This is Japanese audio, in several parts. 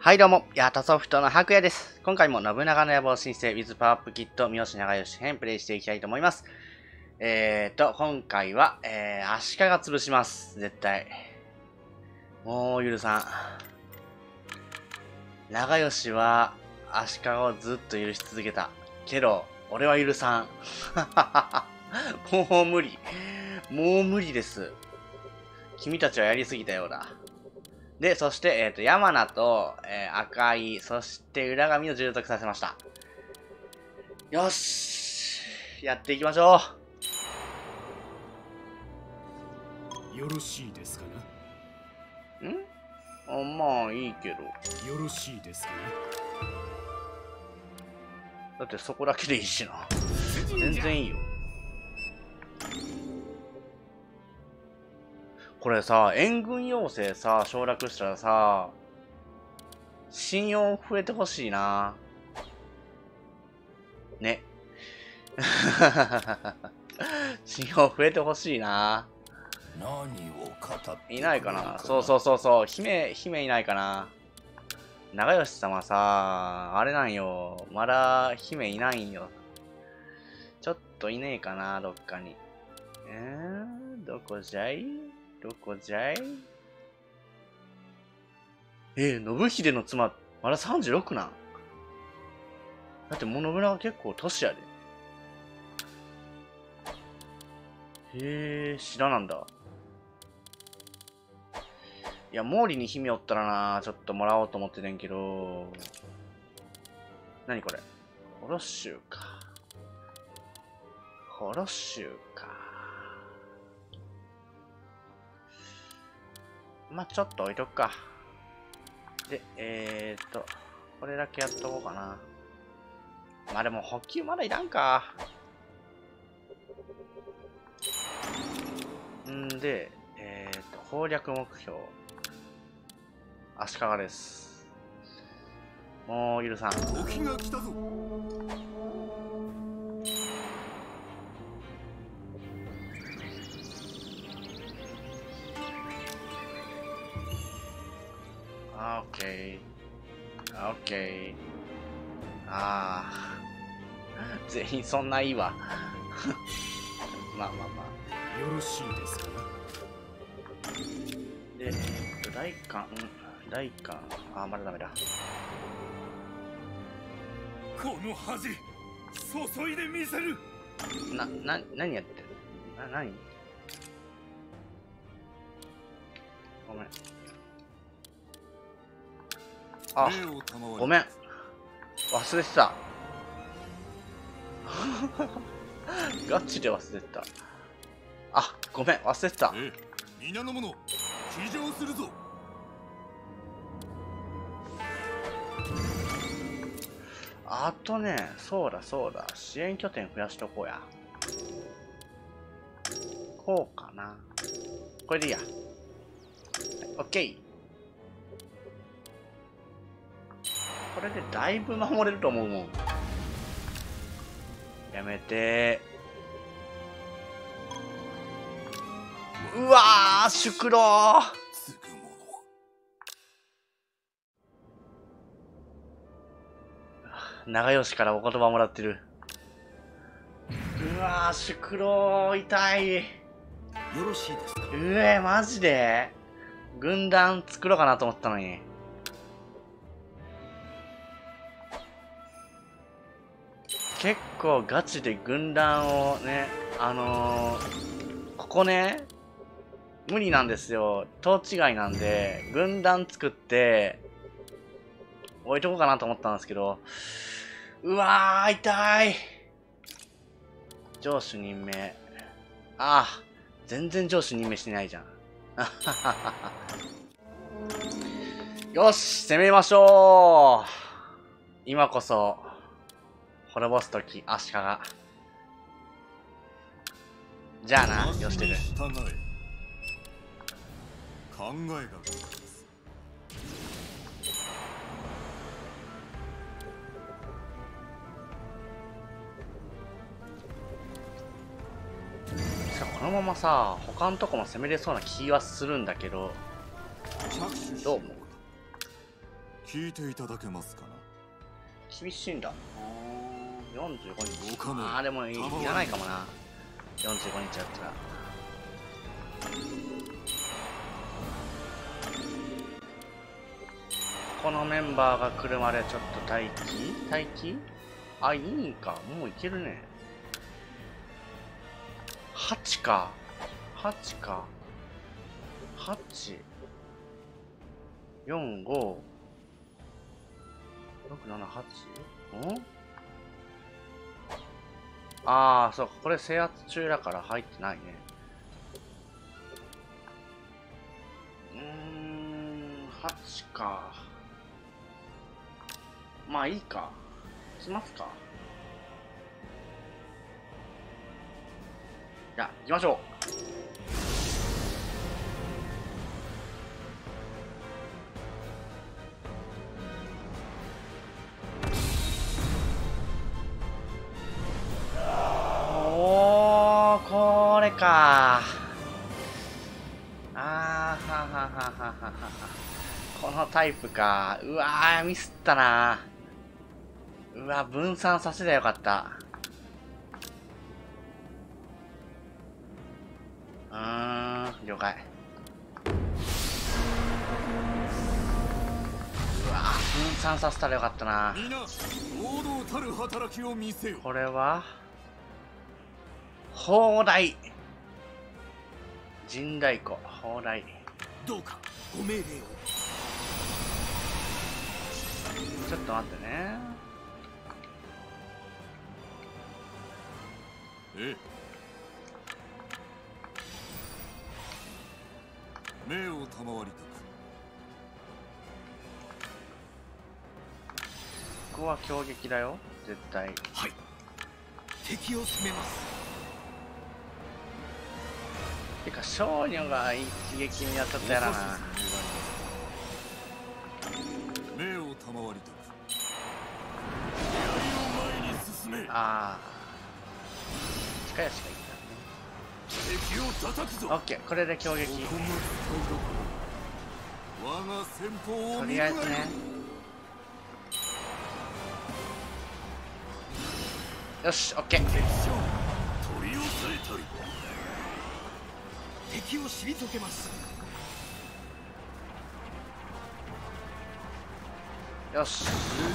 はいどうも、ヤータソフトの白夜です。今回も信長の野望申請 with パワーアップキット三好長慶編プレイしていきたいと思います。今回は、足利潰します。絶対。もう許さん。長慶は足利をずっと許し続けた。けど、俺は許さん。もう無理。もう無理です。君たちはやりすぎたようだ。で、そして、山名と、赤井、そして浦上を従属させました。よしやっていきましょう。よろしいですかな。まあ、いいけど。 よろしいですかだってそこだけでいいしな。全然いいよ。これさ、援軍要請さ、省略したらさ、信用増えてほしいな。ね。信用増えてほしいな。 何を語っていないかな。そう。姫いないかな。長吉様さ、あれなんよ。まだ姫いないんよ。ちょっといねえかな、どっかに。どこじゃいどこじゃい信秀の妻、まだ36なんだってもう信長結構年やで。知らなんだ。いや、毛利に姫おったらな、ちょっともらおうと思っててんけど。何これホロシューか。ホロシューか。まあ、ちょっと置いとくか。で、これだけやっとこうかな。まあでも補給まだいらんか。んで、攻略目標。足利です。もう許さん。 時が来たぞ。 オッケー。オッケー。ああ。全員そんないいわ。まあ。 よろしいですかで、大官。まだダメだ。 この恥、注いでみせる。 何やってる何ごめん。ごめん。忘れてた。ガチで忘れてた。ごめん、忘れてた。 皆の者、騎乗するぞ。 あとね、そうだ。支援拠点増やしとこうや。こうかな。これでいいや。オッケー。これでだいぶ守れると思うもん。やめてー。うわー、宿老。長吉からお言葉もらってる。うわー、宿老痛い。 よろしいですか。 マジで軍団作ろうかなと思ったのに。結構ガチで軍団をね、ここね、無理なんですよ。統治外なんで、軍団作って、置いとこうかなと思ったんですけど、うわー、痛い。上司任命。全然上司任命してないじゃん。よし、攻めましょう。今こそ、滅ぼすとき、足利。じゃあな、よしてる。 考えがこのままさ、他のとこも攻めれそうな気はするんだけど、どう思う？ 聞いていただけますかな。 厳しいんだ。45日。 お金ああ、でもいらないかもな。45日だったら。このメンバーが来るまでちょっと待機あ、いいんか。もういけるね。8か。8か。8。4、5。6、7、8? んああ、そうか。これ制圧中だから入ってないね。8か。まあいいか。しますか。じゃあ、行きましょう。おー、これか。あー、はははははは。このタイプか。うわー、ミスったな。うわ、分散させりゃよかった。了解。うわ、分散させたらよかったな。 皆堂々たる働きを見せよ。 これは砲台。陣太鼓、砲台。 どうかご命令を。 ちょっと待ってね。 ええ。命を賜りたここは強撃だよ、絶対。 はい。敵を攻めます。 てか、少女が一撃にはちょっとやらな。 命を賜りたく。槍を前に進め。 ああ。近いしかいい敵を叩くぞ。 オッケー、これで強撃。 我が先方をとりあえずね。よし、オッケー。 取り押さえたり。敵を退けます。 よし。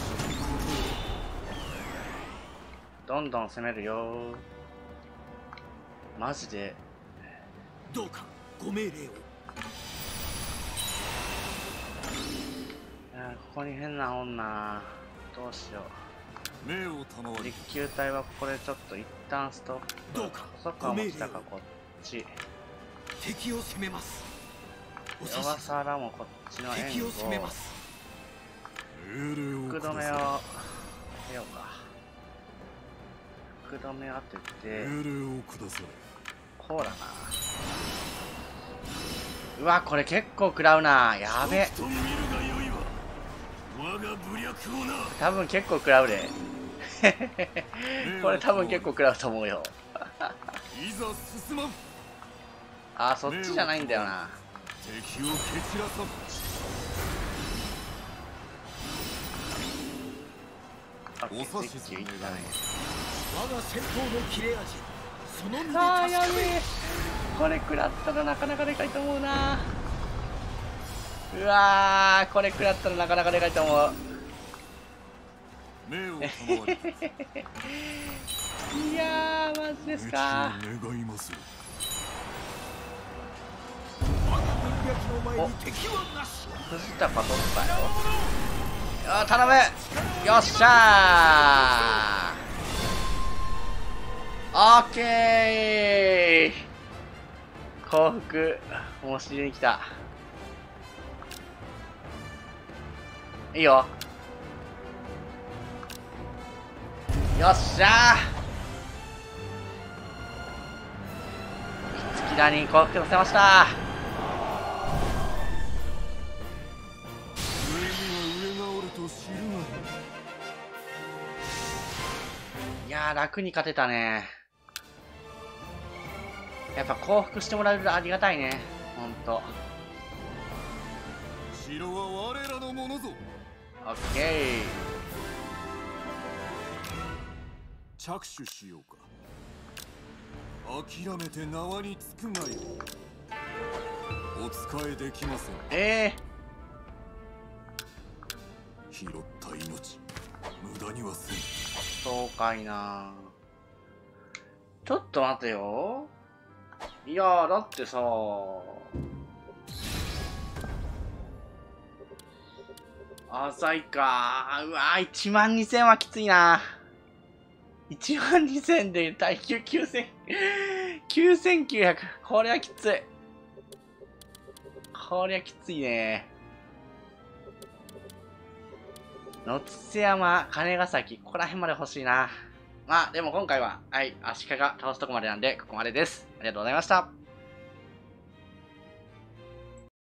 どんどん攻めるよ。マジで。 どうかご命令を。 ここに変な女。どうしよう。 命を賜り。 実球隊はこれちょっと一旦ストップ。 どうかそっか、も来たか、こっち。 敵を攻めます。 小笠原もこっちの援護。 敵を攻めます。 福留めを当てようか。福留め当てて。 命令をください。 こうだな。うわ、これ結構食らうな。やべ。多分結構食らうで。これ多分結構食らうと思うよ。あ、そっちじゃないんだよな。 敵を蹴散らさん。お刺しいったね。 我が戦闘の切れ味、その身で確あー、 かやべめ。 え。これ食らったらなかなかでかいと思うな。うわー、これ食らったらなかなかでかいと思う。 命を賜り。 いやー、マジですか。 願います。 お、藤高取ったよ。あ、頼む。よっしゃー。オッケー。幸福。もう自然に来た。いいよ。よっしゃー。月田に幸福乗せました。いやー、楽に勝てたね。やっぱ降伏してもらえるとありがたいね。ほんと。 城は我らのものぞ。 オッケー。 着手しようか。諦めて縄につくがよ。お使いできません。拾った命無駄にはせん。 そうかいな。ちょっと待てよ。いやー、だってさ、浅いか。うわー、12000はきついな。12000で耐久9000、9900。これはきつい。これはきついね。野津山、金ヶ崎、ここら辺まで欲しいな。まあ、でも今回は、はい、足利倒すとこまでなんで、ここまでです。ありがとうございました。